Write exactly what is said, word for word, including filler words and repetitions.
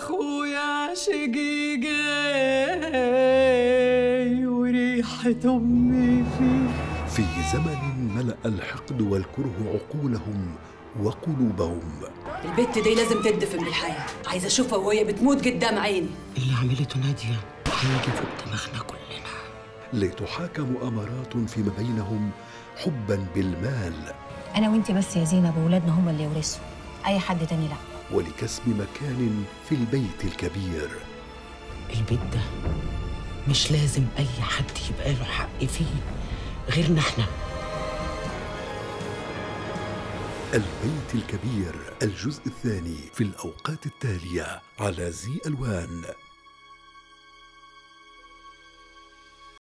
واخويا شقيقي وريحة امي فيه. في زمن ملأ الحقد والكره عقولهم وقلوبهم. البت دي لازم تندفن بالحياة، عايزة اشوفها وهي بتموت قدام عيني. اللي عملته نادية هيجي فوق دماغنا كلنا. لتحاكم مؤامرات فيما بينهم حبا بالمال. أنا وإنتي بس يا زينب وولادنا هم اللي يورثوا، أي حد تاني لا. ولكسب مكان في البيت الكبير. البيت ده مش لازم أي حد يبقى له حق فيه غيرنا احنا. البيت الكبير الجزء الثاني في الأوقات التالية على زي ألوان.